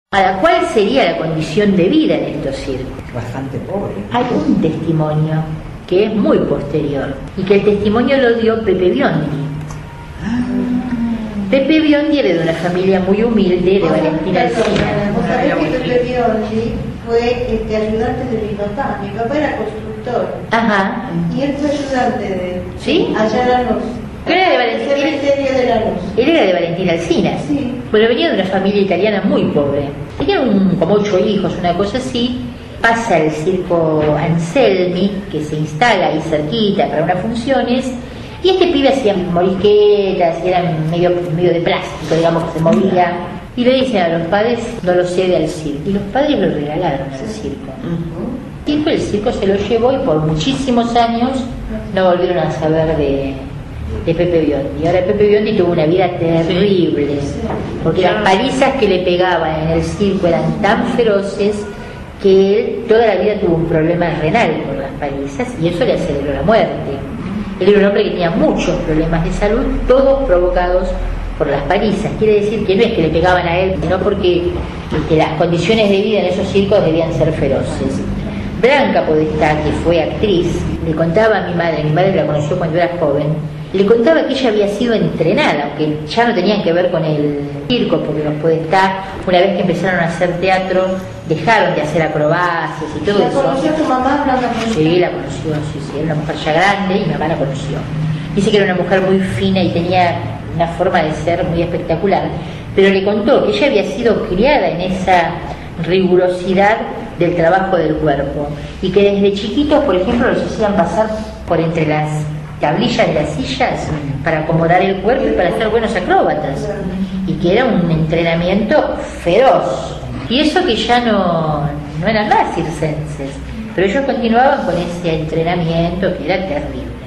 Ahora, ¿cuál sería la condición de vida en estos circos? Bastante pobre. Hay un testimonio que es muy posterior y que el testimonio lo dio Pepe Biondi. Pepe Biondi era de una familia muy humilde de Valentina Alsina. Vos sabés que Pepe Biondi fue ayudante de mi papá. Mi papá era constructor. Ajá. Y él fue ayudante de ¿Sí? allá en Lanús. Era de Valentina. El cementerio de Lanús. Él era de Valentina Alsina. Sí. Pero venía de una familia italiana muy pobre. Tenían como 8 hijos, una cosa así. Pasa el circo Anselmi, que se instala ahí cerquita para unas funciones. Y este pibe hacía morisquetas y era medio de plástico, digamos, que se movía. Y le dicen a los padres, no lo cede al circo. Y los padres lo regalaron al circo. Y el circo se lo llevó y por muchísimos años no volvieron a saber de Pepe Biondi. Ahora Pepe Biondi tuvo una vida terrible, porque las palizas que le pegaban en el circo eran tan feroces que él toda la vida tuvo un problema renal por las palizas y eso le aceleró la muerte. Él era un hombre que tenía muchos problemas de salud, todos provocados por las palizas. Quiere decir que no es que le pegaban a él, sino porque las condiciones de vida en esos circos debían ser feroces. Blanca Podestá, que fue actriz, le contaba a mi madre la conoció cuando era joven, le contaba que ella había sido entrenada, aunque ya no tenían que ver con el circo, porque los Podestá, una vez que empezaron a hacer teatro, dejaron de hacer acrobacias y todo eso. ¿La conoció tu mamá, Blanca Podestá? Sí, la conoció, sí, era una mujer ya grande y mi mamá la conoció. Dice que era una mujer muy fina y tenía una forma de ser muy espectacular, pero le contó que ella había sido criada en esa rigurosidad del trabajo del cuerpo y que desde chiquitos, por ejemplo, los hacían pasar por entre las tablillas de las sillas para acomodar el cuerpo y para ser buenos acróbatas, y que era un entrenamiento feroz. Y eso que ya no eran más circenses, pero ellos continuaban con ese entrenamiento que era terrible.